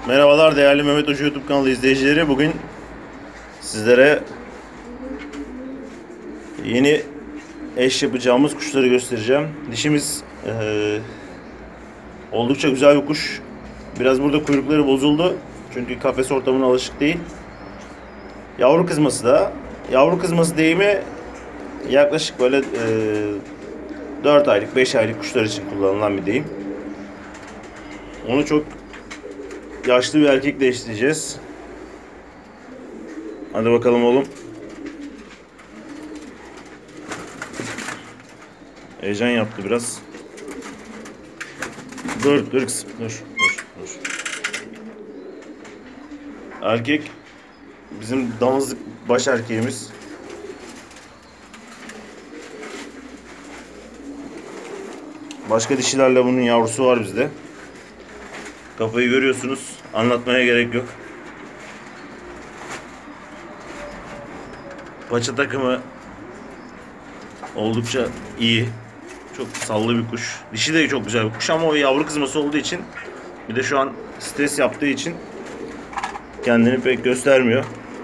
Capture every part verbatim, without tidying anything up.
Merhabalar değerli Mehmet Hoca YouTube kanalı izleyicileri. Bugün sizlere yeni eş yapacağımız kuşları göstereceğim. Dişimiz ee, oldukça güzel bir kuş. Biraz burada kuyrukları bozuldu. Çünkü kafes ortamına alışık değil. Yavru kızması da. Yavru kızması deyimi yaklaşık böyle ee, dört aylık beş aylık kuşlar için kullanılan bir deyim. Onu çok yaşlı bir erkekle eşleyeceğiz. Hadi bakalım oğlum. Heyecan yaptı biraz. Dur, dur kızım, dur, dur, dur. Erkek bizim damızlık baş erkeğimiz. Başka dişilerle bunun yavrusu var bizde. Kafayı görüyorsunuz. Anlatmaya gerek yok. Paça takımı oldukça iyi. Çok sallı bir kuş. Dişi de çok güzel bir kuş ama o yavru kızması olduğu için, bir de şu an stres yaptığı için kendini pek göstermiyor.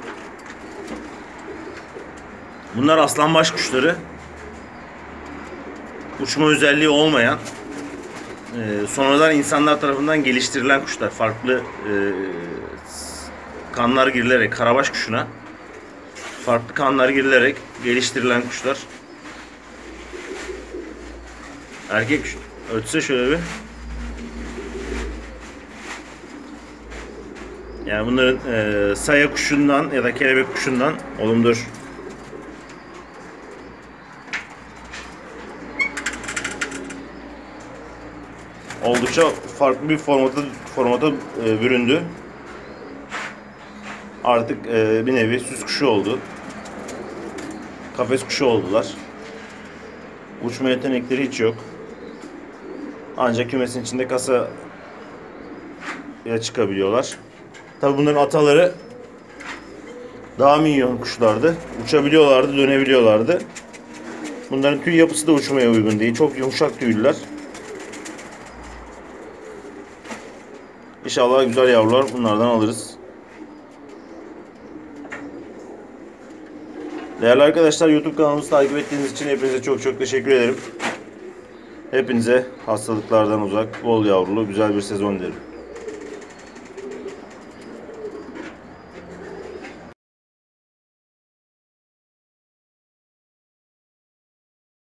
Bunlar aslanbaş kuşları. Uçma özelliği olmayan, e, sonradan insanlar tarafından geliştirilen kuşlar. Farklı e, kanlar girilerek, karabaş kuşuna farklı kanlar girilerek geliştirilen kuşlar. Erkek ötse şöyle bir. Yani bunların e, saya kuşundan ya da kelebek kuşundan, oğlum dur. Oldukça farklı bir formata formata e, büründü. Artık e, bir nevi süs kuşu oldu. Kafes kuşu oldular. Uçma yetenekleri hiç yok. Ancak kümesin içinde kasaya çıkabiliyorlar. Tabi bunların ataları daha minyon kuşlardı. Uçabiliyorlardı, dönebiliyorlardı. Bunların tüy yapısı da uçmaya uygun değil. Çok yumuşak tüylüler. İnşallah güzel yavrular bunlardan alırız. Değerli arkadaşlar, YouTube kanalımızı takip ettiğiniz için hepinize çok çok teşekkür ederim. Hepinize hastalıklardan uzak, bol yavrulu, güzel bir sezon dilerim.